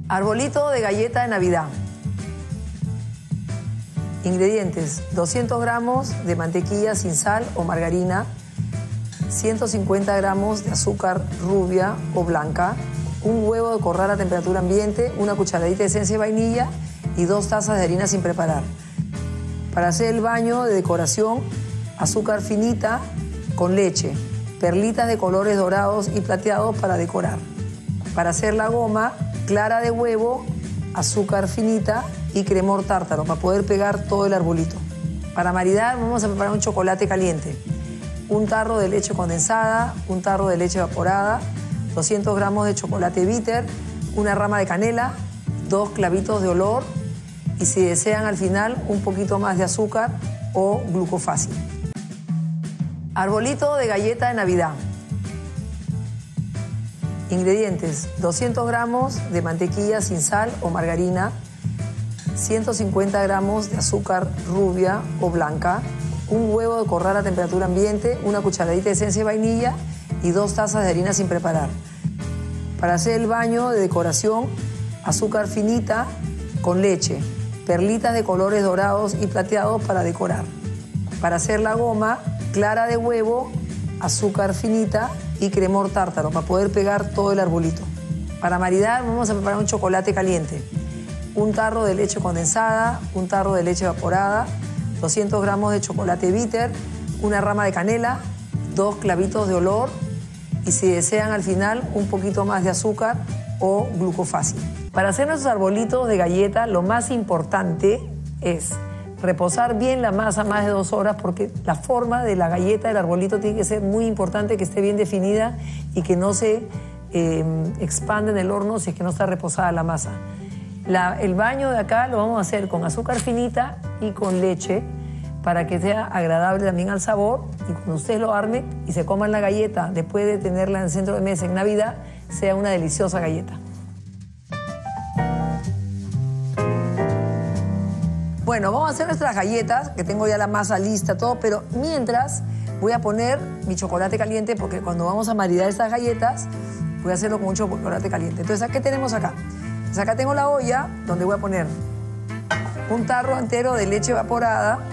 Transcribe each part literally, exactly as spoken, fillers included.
Arbolito de galleta de Navidad. Ingredientes: doscientos gramos de mantequilla sin sal o margarina, ciento cincuenta gramos de azúcar rubia o blanca, un huevo de corral a temperatura ambiente, una cucharadita de esencia de vainilla y dos tazas de harina sin preparar. Para hacer el baño de decoración, azúcar finita con leche, perlitas de colores dorados y plateados para decorar. Para hacer la goma, clara de huevo, azúcar finita y cremor tártaro para poder pegar todo el arbolito. Para maridar vamos a preparar un chocolate caliente. Un tarro de leche condensada, un tarro de leche evaporada, doscientos gramos de chocolate bitter, una rama de canela, dos clavitos de olor y, si desean, al final un poquito más de azúcar o glucofácil. Arbolito de galleta de Navidad. Ingredientes: doscientos gramos de mantequilla sin sal o margarina, ciento cincuenta gramos de azúcar rubia o blanca, un huevo de corral a temperatura ambiente, una cucharadita de esencia de vainilla y dos tazas de harina sin preparar. Para hacer el baño de decoración, azúcar finita con leche, perlitas de colores dorados y plateados para decorar. Para hacer la goma, clara de huevo, azúcar finita y cremor tártaro para poder pegar todo el arbolito. Para maridar vamos a preparar un chocolate caliente. Un tarro de leche condensada, un tarro de leche evaporada, doscientos gramos de chocolate bitter, una rama de canela, dos clavitos de olor y, si desean, al final un poquito más de azúcar o glucofácil. Para hacer nuestros arbolitos de galleta, lo más importante es reposar bien la masa más de dos horas, porque la forma de la galleta del arbolito tiene que ser muy importante, que esté bien definida y que no se eh, expande en el horno si es que no está reposada la masa. La, el baño de acá lo vamos a hacer con azúcar finita y con leche para que sea agradable también al sabor, y cuando ustedes lo armen y se coman la galleta después de tenerla en el centro de mesa en Navidad, sea una deliciosa galleta. Bueno, vamos a hacer nuestras galletas, que tengo ya la masa lista, todo, pero mientras voy a poner mi chocolate caliente, porque cuando vamos a maridar estas galletas, voy a hacerlo con un chocolate caliente. Entonces, ¿qué tenemos acá? Pues acá tengo la olla donde voy a poner un tarro entero de leche evaporada,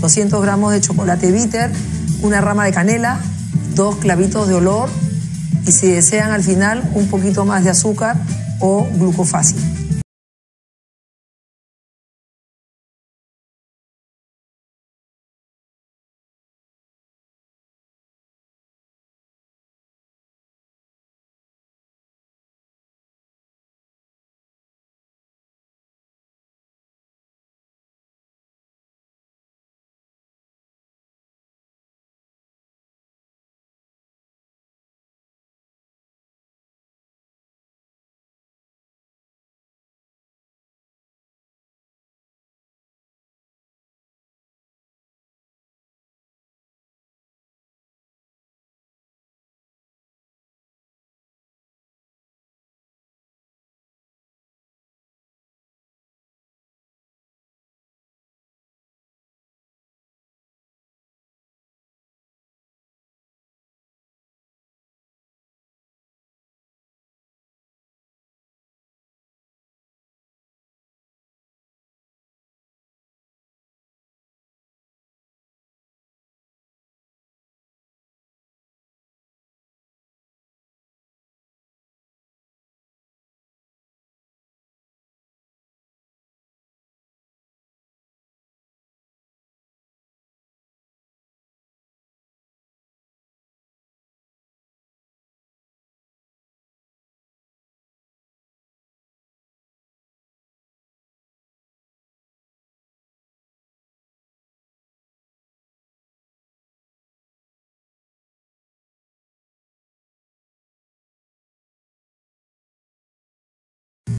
doscientos gramos de chocolate bitter, una rama de canela, dos clavitos de olor y si desean al final un poquito más de azúcar o glucofácil.